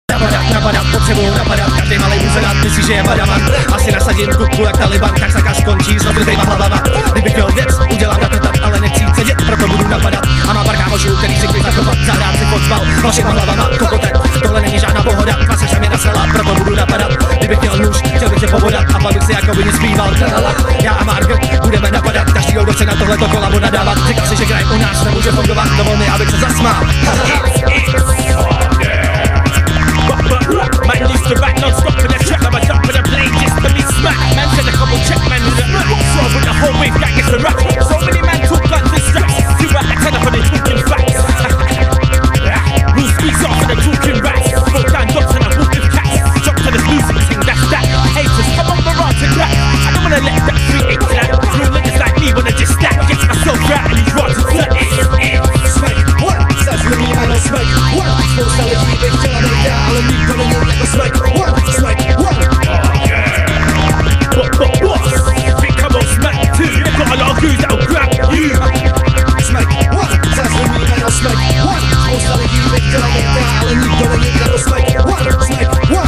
Napadat, potřebuju napadat, každý malej může dát, myslí, že je badaman. Asi nasadím kuku jak Taliban, tak zakaz končí s rozbitejma hlavama. Kdybych chtěl věc, udělám na to tak, ale nechci jít sedět, proto budu napadat. A mám pár kámošů, který si chtějí zachovat, zahrát si fotbal vašima hlavama, kokote. Tohle není žádná pohoda, klasa mě nasrala, proto budu napadat. Kdybych měl nůž, chtěl bych se povodat a pak bych si jako by nic zpíval. Já a Mark budeme napadat, každýho, kdo chce na tohleto kolabo nadávat. Říkal si, že grime u nás nemůže fungovat, dovol mi, abych se zasmál. Man used to rap non-stop in the track, I'm a dump in the blade just to be smacked. Man said a couple check man with a so with the whole wave gang gets a rap. So many man talk guns and straps, do I turn up on the talking facts. We'll squeeze off and the talking rats, full down dots and I walk with cats. Drop to the music thing, that's that. Haters, come on barrage and rap. I don't wanna let that 3-8 clap. Real niggas like me wanna just stack, get myself right and these rods and flat. Smack, one, starts with me and I'll smack, one. Spousta lidí by chtěla být já, ale nikdo není jako smack, one, smack, one. Think I'm on smack too, got a lot of goons that'll grab you. Smack, one, starts with me and I'll smack, one. Spousta lidí by chtěla být já, ale nikdo není jako smack, one, smack, one.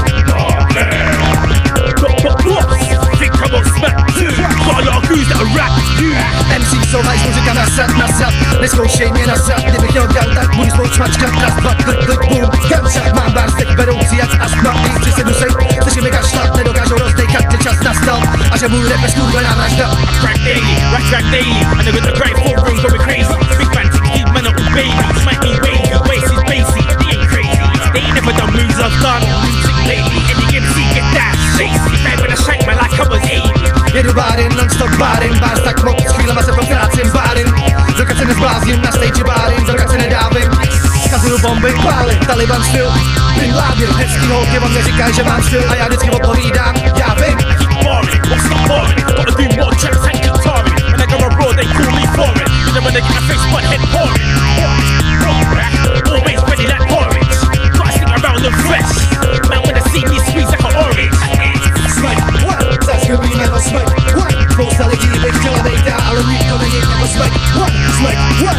Think I'm on smack too, got a lot of goons that'll rap you. MC jsou hajs, muzika nasrat, neskoušej mě nasrat. Kdybych měl gun, tak budu svou čmačkat, raz, dva, klik, boom. Gunshot, mám bars, teď beroucí jak astma. I přisedu sej, slyším mi kašlat, nedokážou rozdejkat, že čas nastal. A že můj rap je skurvená vražda. Crack daily, rack daily, and I got the great full room going crazy. Big man, keep man up with babies, might be wavy, waist is bassy, they ain't crazy. They ain't never done moves I've done, music lately, and the MC get that lazy. Man, when I shank man like I was 80. Jedu bárin, non-stop bárin, bars tak moc, s chvílema se protrácím bárin. Dokud se nezblázním, na stage bárin, dokud se nedávím. Kazinu bomby, pály, Taliban styl, Bin Laden. Hezký holky vám neříkají, že mám styl a já vždycky odpovídám, já vím. Keep boring, what's not boring? Gotta do more tracks and keep touring. When I go abroad, they call me foreign. You know when they get my face, but head pouring. Always ready like porridge. Gotta stick around and fresh. Man, when they see me, squeeze like an orange. Smack, one, starts with me and I'll smack, one. Spousta lidí by chtěla být já, ale nikdo není jako smack, one, smack, one.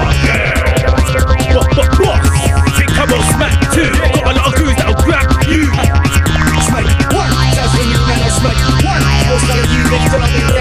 Think I'm on smack too, got a lot of goons that'll grab you. Smack, one, starts with me and I'll smack, one. Spousta lidí by chtěla být